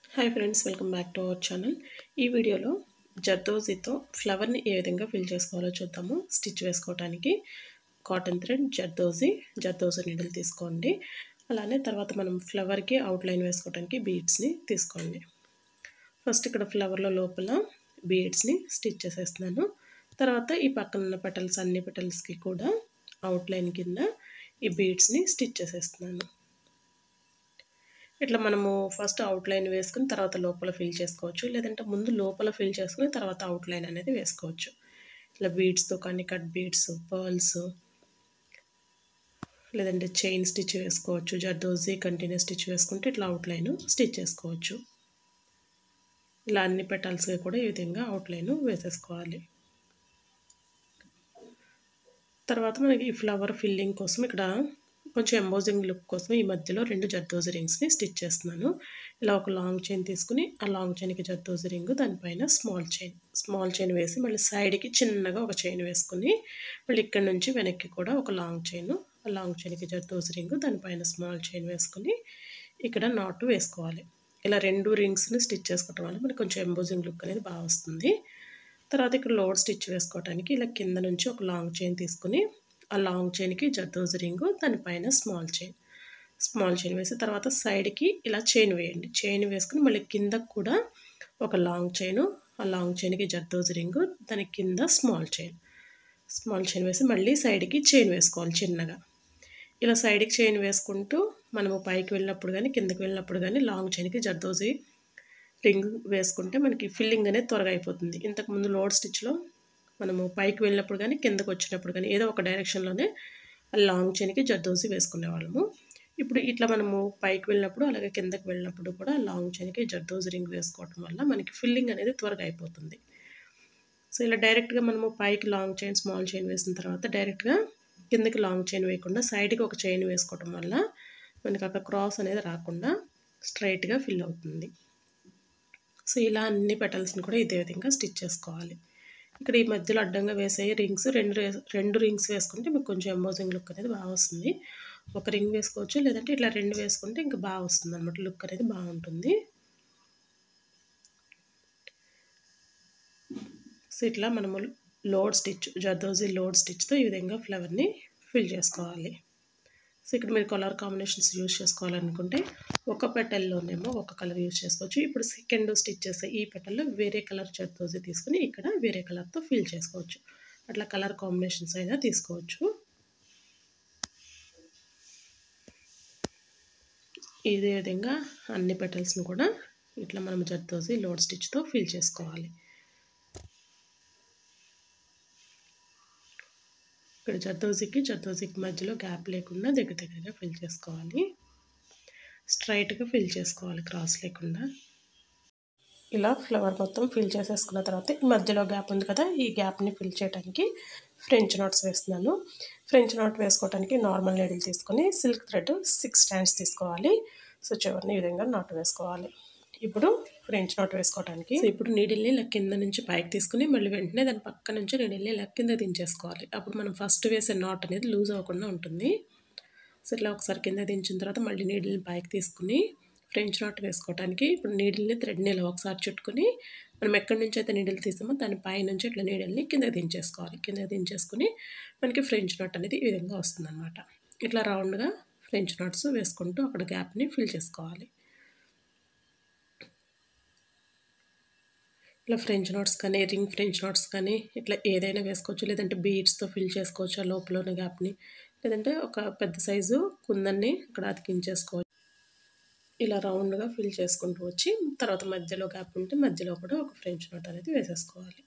Hi friends, welcome back to our channel. ఈ వీడియోలో జర్దోజీతో ఫ్లవర్ని ఏ విధంగా ఫిల్ చేసుకోవాలో చూద్దాము. స్టిచ్ వేసుకోవడానికి కాటన్ థ్రెడ్, జర్దోజీ నీడిల్ తీసుకోండి. అలానే తర్వాత మనం ఫ్లవర్కి అవుట్లైన్ వేసుకోవడానికి బీడ్స్ని తీసుకోండి. ఫస్ట్ ఇక్కడ ఫ్లవర్లో లోపల బీడ్స్ని స్టిచ్ చేసేస్తున్నాను. తర్వాత ఈ పక్కన ఉన్న పెటల్స్ అన్ని పెటల్స్కి కూడా అవుట్లైన్ కింద ఈ బీడ్స్ని స్టిచ్ చేసేస్తున్నాను. ఇట్లా మనము ఫస్ట్ అవుట్లైన్ వేసుకుని తర్వాత లోపల ఫిల్ చేసుకోవచ్చు, లేదంటే ముందు లోపల ఫిల్ చేసుకుని తర్వాత అవుట్లైన్ అనేది వేసుకోవచ్చు. ఇట్లా బీడ్స్తో కానీ కట్ బీడ్స్, పర్ల్స్, లేదంటే చైన్ స్టిచ్ వేసుకోవచ్చు. జర్దోజీ కంటిన్యూ స్టిచ్ వేసుకుంటే ఇట్లా అవుట్లైన్ స్టిచ్ చేసుకోవచ్చు. ఇలా అన్ని పెటల్స్గా కూడా ఈ విధంగా అవుట్లైన్ వేసేసుకోవాలి. తర్వాత మనకి ఈ ఫ్లవర్ ఫిల్లింగ్ కోసం ఇక్కడ కొంచెం ఎంబోజింగ్ లుక్ కోసం ఈ మధ్యలో 2 జర్దోజీ రింగ్స్ని స్టిచ్ చేస్తున్నాను. ఇలా ఒక లాంగ్ చైన్ తీసుకుని ఆ లాంగ్ చైన్కి జర్దోజీ రింగ్, దానిపైన స్మాల్ చైన్ వేసి మళ్ళీ సైడ్కి చిన్నగా ఒక చైన్ వేసుకుని మళ్ళీ ఇక్కడ నుంచి వెనక్కి కూడా ఒక లాంగ్ చైన్, ఆ లాంగ్ చైన్కి జర్దోజీ రింగ్, దానిపైన స్మాల్ చైన్ వేసుకుని ఇక్కడ నాట్ వేసుకోవాలి. ఇలా 2 రింగ్స్ని స్టిచ్ చేసుకోవటం వల్ల మనకి కొంచెం ఎంబోజింగ్ లుక్ అనేది బాగా వస్తుంది. తర్వాత ఇక్కడ లోడ్ స్టిచ్ వేసుకోవడానికి ఇలా కింద నుంచి ఒక లాంగ్ చైన్ తీసుకుని ఆ లాంగ్ చైన్కి జర్దోజీ రింగు, దానిపైన స్మాల్ చైన్ వేసి తర్వాత సైడ్కి ఇలా చైన్ వేయండి. చైన్ వేసుకుని మళ్ళీ కిందకు కూడా ఒక లాంగ్ చైను, ఆ లాంగ్ చైన్కి జర్దోజీ రింగు, దాని కింద స్మాల్ చైన్ వేసి మళ్ళీ సైడ్కి చైన్ వేసుకోవాలి చిన్నగా. ఇలా సైడ్కి చైన్ వేసుకుంటూ మనము పైకి వెళ్ళినప్పుడు కానీ కిందకి వెళ్ళినప్పుడు కానీ లాంగ్ చైన్కి జర్దోజీ రింగ్ వేసుకుంటే మనకి ఫిల్లింగ్ అనేది త్వరగా అయిపోతుంది. ఇంతకుముందు లోడ్ స్టిచ్లో మనము పైకి వెళ్ళినప్పుడు కానీ కిందకు వచ్చినప్పుడు కానీ ఏదో ఒక డైరెక్షన్లోనే లాంగ్ చైన్కి జర్దోజీ వేసుకునేవాళ్ళము. ఇప్పుడు ఇట్లా మనము పైకి వెళ్ళినప్పుడు అలాగే కిందకి వెళ్ళినప్పుడు కూడా లాంగ్ చైన్కి జర్దోజీ రింగ్ వేసుకోవడం వల్ల మనకి ఫిల్లింగ్ అనేది త్వరగా అయిపోతుంది. సో ఇలా డైరెక్ట్గా మనము పైకి లాంగ్ చైన్, స్మాల్ చైన్ వేసిన తర్వాత డైరెక్ట్గా కిందకి లాంగ్ చైన్ వేయకుండా సైడ్కి ఒక చైన్ వేసుకోవడం వల్ల మనకి అక్కడ క్రాస్ అనేది రాకుండా స్ట్రైట్గా ఫిల్ అవుతుంది. సో ఇలా అన్ని పెటల్స్ని కూడా ఇదే విధంగా స్టిచ్ చేసుకోవాలి. ఇక్కడ ఈ మధ్యలో అడ్డంగా వేసే రింగ్స్ రెండు రింగ్స్ వేసుకుంటే మీకు కొంచెం ఎంబోజింగ్ లుక్ అనేది బాగా వస్తుంది. ఒక రింగ్ వేసుకోవచ్చు, లేదంటే ఇట్లా 2 వేసుకుంటే ఇంకా బాగా వస్తుంది అనమాట, లుక్ అనేది బాగుంటుంది. సో ఇట్లా మనము జర్దోజీ లోడ్ స్టిచ్తో ఈ విధంగా ఫ్లవర్ని ఫిల్ చేసుకోవాలి. సో ఇక్కడ మీరు కలర్ కాంబినేషన్స్ యూజ్ చేసుకోవాలనుకుంటే ఒక పెటల్లోనేమో ఒక కలర్ యూజ్ చేసుకోవచ్చు. ఇప్పుడు సెకండ్ స్టిచ్ చేసే ఈ పెటల్లో వేరే కలర్ జర్దోజీ తీసుకుని ఇక్కడ వేరే కలర్తో ఫిల్ చేసుకోవచ్చు. అట్లా కలర్ కాంబినేషన్స్ అయినా తీసుకోవచ్చు. ఇదే విధంగా అన్ని పెటల్స్ని కూడా ఇట్లా మనం జర్దోజీ లోడ్ స్టిచ్తో ఫిల్ చేసుకోవాలి. ఇక్కడ జర్దోజీకి మధ్యలో గ్యాప్ లేకుండా దగ్గరగా ఫిల్ చేసుకోవాలి. స్ట్రైట్గా ఫిల్ చేసుకోవాలి, క్రాస్ లేకుండా. ఇలా ఫ్లవర్ మొత్తం ఫిల్ చేసేసుకున్న తర్వాత ఈ మధ్యలో గ్యాప్ ఉంది కదా, ఈ గ్యాప్ని ఫిల్ చేయడానికి ఫ్రెంచ్ నాట్స్ వేస్తున్నాను. ఫ్రెంచ్ నాట్ వేసుకోవడానికి నార్మల్ నీడిల్ తీసుకొని సిల్క్ థ్రెడ్ 6 స్టాండ్స్ తీసుకోవాలి. సో చివరిని ఈ విధంగా నాట్ వేసుకోవాలి. ఇప్పుడు ఫ్రెంచ్ నాట్ వేసుకోవడానికి ఇప్పుడు నీడిల్ని ఇలా కింద నుంచి పైకి తీసుకుని మళ్ళీ వెంటనే దాని పక్క నుంచి నీడిల్ని ఇలా కింద దించేసుకోవాలి. అప్పుడు మనం ఫస్ట్ వేసే నాట్ అనేది లూజ్ అవ్వకుండా ఉంటుంది. సో ఇట్లా ఒకసారి కింద దించిన తర్వాత మళ్ళీ నీడిల్ని పైకి తీసుకుని ఫ్రెంచ్ నాట్ వేసుకోవడానికి ఇప్పుడు నీడిల్ని థ్రెడ్ని ఇలా ఒకసారి చుట్టుకుని మనం ఎక్కడి నుంచి అయితే నీడిల్ తీసామో దాని పై నుంచి ఇట్లా నీడిల్ని కింద దించేసుకోవాలి. కింద దించేసుకుని మనకి ఫ్రెంచ్ నాట్ అనేది ఈ విధంగా వస్తుంది అనమాట. ఇట్లా రౌండ్గా ఫ్రెంచ్ నాట్స్ వేసుకుంటూ అక్కడ గ్యాప్ని ఫిల్ చేసుకోవాలి. ఇట్లా ఫ్రెంచ్ నాట్స్ కానీ రింగ్ ఫ్రెంచ్ నాట్స్ కానీ ఇట్లా ఏదైనా వేసుకోవచ్చు, లేదంటే బీడ్స్తో ఫిల్ చేసుకోవచ్చు ఆ లోపల ఉన్న గ్యాప్ని, లేదంటే ఒక పెద్ద సైజు కుందన్ని ఇక్కడ అతికించేసుకోవచ్చు. ఇలా రౌండ్గా ఫిల్ చేసుకుంటూ వచ్చి తర్వాత మధ్యలో గ్యాప్ ఉంటే మధ్యలో కూడా ఒక ఫ్రెంచ్ నాట్ అనేది వేసేసుకోవాలి.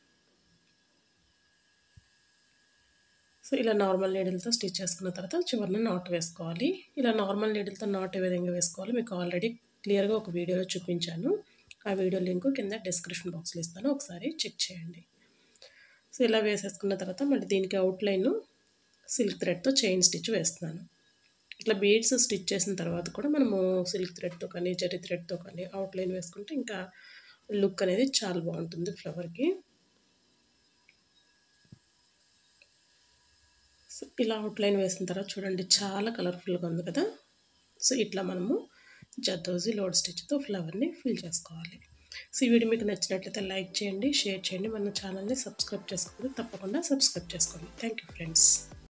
సో ఇలా నార్మల్ నీడిల్తో స్టిచ్ చేసుకున్న తర్వాత చివరిన నాట్ వేసుకోవాలి. ఇలా నార్మల్ నీడిల్తో నాట్ ఏ విధంగా వేసుకోవాలి మీకు ఆల్రెడీ క్లియర్గా ఒక వీడియోలో చూపించాను. ఆ వీడియో లింక్ కింద డిస్క్రిప్షన్ బాక్స్లో ఇస్తాను, ఒకసారి చెక్ చేయండి. సో ఇలా వేసేసుకున్న తర్వాత మళ్ళీ దీనికి అవుట్లైన్ సిల్క్ థ్రెడ్తో చైన్ స్టిచ్ వేస్తున్నాను. ఇట్లా బీడ్స్ స్టిచ్ చేసిన తర్వాత కూడా మనము సిల్క్ థ్రెడ్తో కానీ జరీ థ్రెడ్తో కానీ అవుట్లైన్ వేసుకుంటే ఇంకా లుక్ అనేది చాలా బాగుంటుంది ఫ్లవర్కి. సో ఇలా అవుట్లైన్ వేసిన తర్వాత చూడండి చాలా కలర్ఫుల్గా ఉంది కదా. సో ఇట్లా మనము జర్దోజీ లోడ్ స్టిచ్తో ఫ్లవర్ని ఫిల్ చేసుకోవాలి. సో ఈ వీడియో మీకు నచ్చినట్లయితే లైక్ చేయండి, షేర్ చేయండి. మన ఛానల్ని సబ్స్క్రైబ్ చేసుకోండి, తప్పకుండా సబ్స్క్రైబ్ చేసుకోండి. Thank you friends.